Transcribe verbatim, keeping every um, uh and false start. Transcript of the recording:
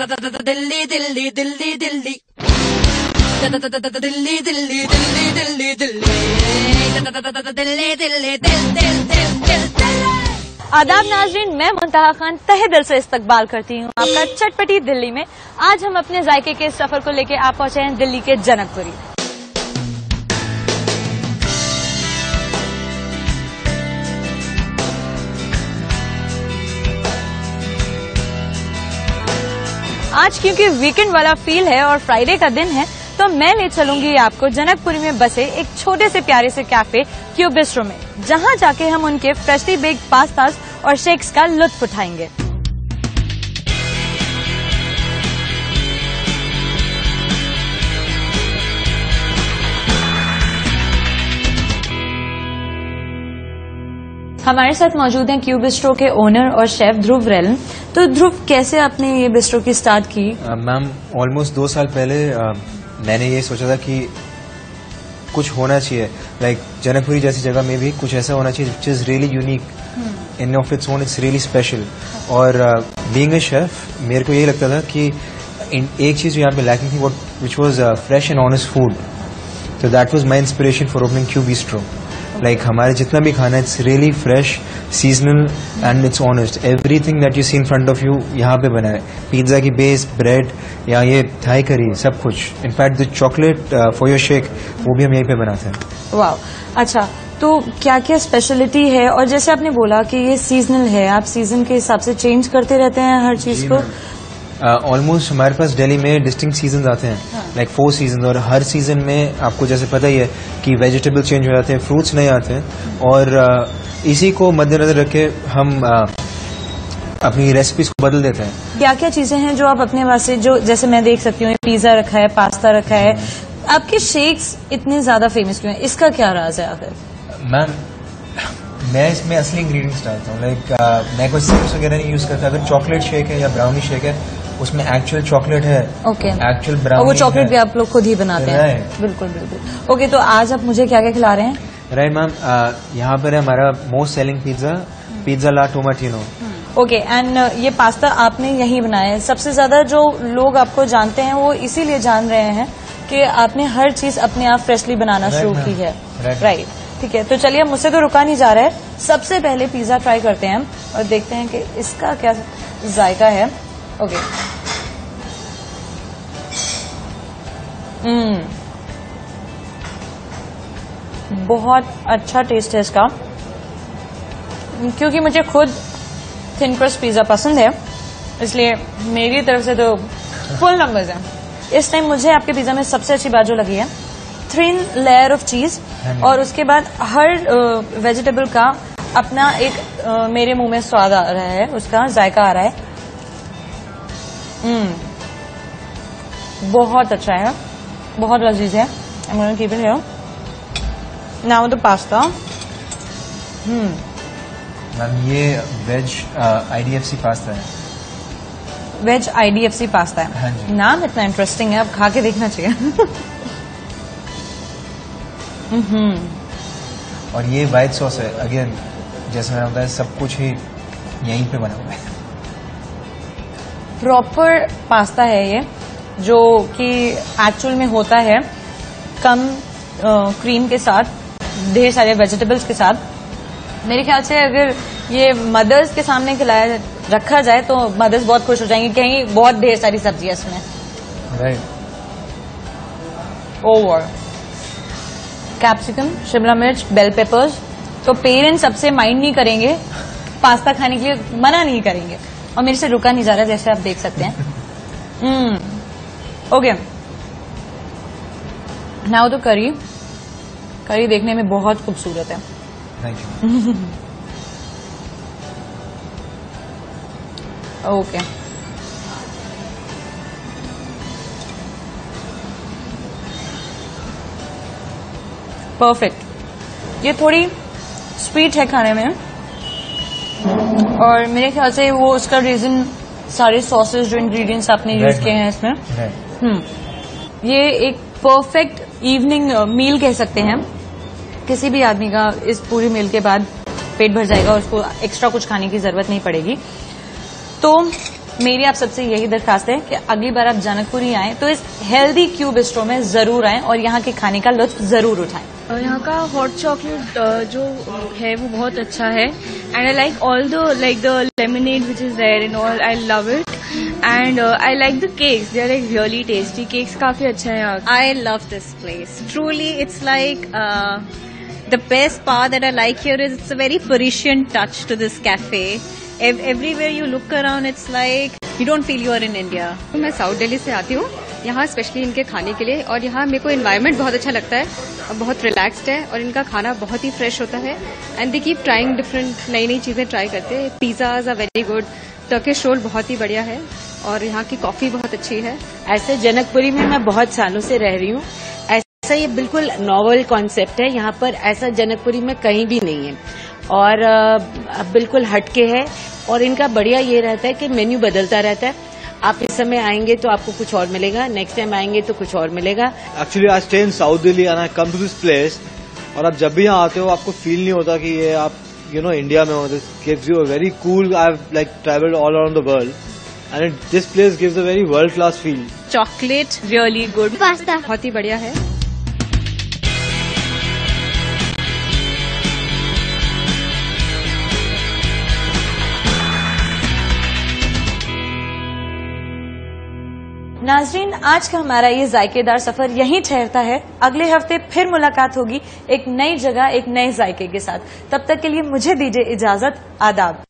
दिल्ली दिल्ली दिल्ली दिल्ली दिल्ली दिल्ली दिल्ली दिल्ली दिल्ली दिल्ली दिल्ली। आदाब नाजरीन, मैं मुंतहा खान तहे दिल से इस्तकबाल करती हूँ आपका चटपटी दिल्ली में। आज हम अपने जायके के सफर को लेकर आप पहुंचे हैं दिल्ली के जनकपुरी। आज क्योंकि वीकेंड वाला फील है और फ्राइडे का दिन है, तो मैं ले चलूंगी आपको जनकपुरी में बसे एक छोटे से प्यारे से कैफे क्यूब बिस्ट्रो में, जहां जाके हम उनके फ्रेशली बेक्ड पास्तास और शेक्स का लुत्फ उठाएंगे। हमारे साथ मौजूद हैं क्यूब बिस्ट्रो के ओनर और शेफ ध्रुव रेलन। तो ध्रुव, कैसे आपने ये बिस्ट्रो की स्टार्ट की? मैम ऑलमोस्ट दो साल पहले uh, मैंने ये सोचा था कि कुछ होना चाहिए, लाइक like, जनकपुरी जैसी जगह में भी कुछ ऐसा होना चाहिए which is really unique in of its own, it's really special. और बीइंग अ शेफ मेरे को यही लगता था कि इन, एक चीज यहाँ पे लैकिंग थी, which was fresh and honest food. तो that was my inspiration for opening Cube Bistro. Like हमारे जितना भी खाना, it's really fresh, seasonal and it's honest. Everything that you see in front of you यहाँ पे बना है। पिज्जा की बेस, ब्रेड या ये थाई करी, सब कुछ। In fact the chocolate for your shake वो भी हम यहीं पे बनाते हैं। वाह, अच्छा। तो क्या क्या स्पेशलिटी है? और जैसे आपने बोला कि ये सीजनल है, आप सीजन के हिसाब से चेंज करते रहते हैं हर चीज को? ऑलमोस्ट uh, हमारे पास दिल्ली में डिस्टिंक्ट सीजन आते हैं, लाइक फोर सीजन, और हर सीजन में आपको जैसे पता ही है कि वेजिटेबल चेंज हो जाते हैं, फ्रूट्स नए आते हैं। और uh, इसी को मद्देनजर रख के हम uh, अपनी रेसिपीज को बदल देते हैं। क्या क्या चीजें हैं जो आप अपने वास्ते, जो जैसे मैं देख सकती हूँ पिज्जा रखा है, पास्ता रखा है, आपके शेक्स इतने ज्यादा फेमस क्यों हैं? इसका क्या राज है आखिर? मैम मैं इसमें असली इंग्रेडिएंट्स डालता हूँ, लाइक like, मैं कोई सिरप्स वगैरह नहीं यूज करता। अगर चॉकलेट शेक है या ब्राउनी शेक है, उसमें एक्चुअल चॉकलेट है, ओके, एक्चुअल ब्राउनी, और वो चॉकलेट भी आप लोग खुद ही बनाते हैं? बिल्कुल बिल्कुल। ओके, तो आज आप मुझे क्या क्या खिला रहे हैं? राइट मैम, यहाँ पर है हमारा most selling pizza, pizza la tomatino. Okay, and ये पास्ता आपने यहीं बनाया है। सबसे ज्यादा जो लोग आपको जानते हैं वो इसीलिए जान रहे हैं कि आपने हर चीज अपने आप फ्रेशली बनाना शुरू की है। राइट, ठीक है। तो चलिए, मुझसे तो रुका नहीं जा रहा है। सबसे पहले पिज्जा ट्राई करते हैं और देखते हैं कि इसका क्या जायका है। ओके, हम्म, बहुत अच्छा टेस्ट है इसका। क्योंकि मुझे खुद थिन क्रस्ट पिज्जा पसंद है, इसलिए मेरी तरफ से तो फुल नंबर्स हैं। इस टाइम मुझे आपके पिज्जा में सबसे अच्छी बात जो लगी है, थिन लेयर ऑफ चीज, और उसके बाद हर वेजिटेबल का अपना एक आ, मेरे मुंह में स्वाद आ रहा है, उसका जायका आ रहा है। हम्म, बहुत अच्छा है, बहुत लजीज है। I'm gonna keep it here. Now the pasta. Hmm, ma'am ये वेज आईडीएफसी पास्ता है। वेज आईडीएफसी पास्ता है। हाँ जी। नाम इतना इंटरेस्टिंग है, अब खा के देखना चाहिए। हम्म, और ये व्हाइट सॉस है, अगेन जैसे मैंने बताया, सब कुछ ही यहीं पे बना हुआ है। प्रॉपर पास्ता है ये, जो कि एक्चुअल में होता है कम क्रीम के साथ, ढेर सारे वेजिटेबल्स के साथ। मेरे ख्याल से अगर ये मदर्स के सामने खिलाया रखा जाए तो मदर्स बहुत खुश हो जाएंगी, कहीं बहुत ढेर सारी सब्जी है इसमें। राइट, ओवर कैप्सिकम, शिमला मिर्च, बेल पेपर्स, तो पेरेंट्स सबसे माइंड नहीं करेंगे, पास्ता खाने के लिए मना नहीं करेंगे। और मेरे से रुका नहीं जा रहा, जैसे आप देख सकते हैं। हम्म, ओके, नाउ तो करी करी देखने में बहुत खूबसूरत है। Thank you. Okay, perfect. ये थोड़ी स्वीट है खाने में, और मेरे ख्याल से वो उसका रीजन सारे सॉसेस जो इंग्रेडिएंट्स आपने यूज किए हैं इसमें। हम्म, ये एक परफेक्ट इवनिंग मील कह सकते हैं। किसी भी आदमी का इस पूरी मील के बाद पेट भर जाएगा और उसको एक्स्ट्रा कुछ खाने की जरूरत नहीं पड़ेगी। तो मेरी आप सबसे यही दरखास्त है कि अगली बार आप जनकपुरी आएं तो इस हेल्दी क्यू बिस्ट्रो में जरूर आएं और यहाँ के खाने का लुत्फ जरूर उठाएं। यहाँ का हॉट चॉकलेट जो है वो बहुत अच्छा है and I like all the like the lemonade which is there and all, I love it and I like the cakes, they are like really tasty, cakes काफी अच्छा है यहाँ। I love this place, truly it's like the best part that I like here is it's a very Parisian touch to this cafe. Ev- everywhere you look around, it's like you don't feel you are in India. मैं south Delhi से आती हूँ यहाँ specially इनके खाने के लिए, और यहाँ मेरे को एनवायरनमेंट बहुत अच्छा लगता है, बहुत रिलैक्स्ड है और इनका खाना बहुत ही फ्रेश होता है and they keep trying different नई नई चीजें ट्राई करते हैं। Pizzas are very good, Turkish roll बहुत ही बढ़िया है और यहाँ की कॉफी बहुत अच्छी है। ऐसे जनकपुरी में मैं बहुत सालों से रह रही हूँ, ऐसा ये बिल्कुल नॉवल कॉन्सेप्ट है, यहाँ पर ऐसा जनकपुरी में कहीं भी नहीं है और आ, बिल्कुल हटके है और इनका बढ़िया ये रहता है कि मेन्यू बदलता रहता है। आप इस समय आएंगे तो आपको कुछ और मिलेगा, नेक्स्ट टाइम आएंगे तो कुछ और मिलेगा। Actually I stay in south Delhi and I come to this place, और आप जब भी यहाँ आते हो आपको फील नहीं होता कि ये आप यू नो इंडिया में हो। This gives you a very cool, I have like travelled all around the world and this place gives a very world class feel. Chocolate, really good. Pasta बहुत ही बढ़िया है। नाजरीन, आज का हमारा ये जायकेदार सफर यहीं ठहरता है। अगले हफ्ते फिर मुलाकात होगी एक नई जगह, एक नए जायके के साथ। तब तक के लिए मुझे दीजिए इजाजत। आदाब।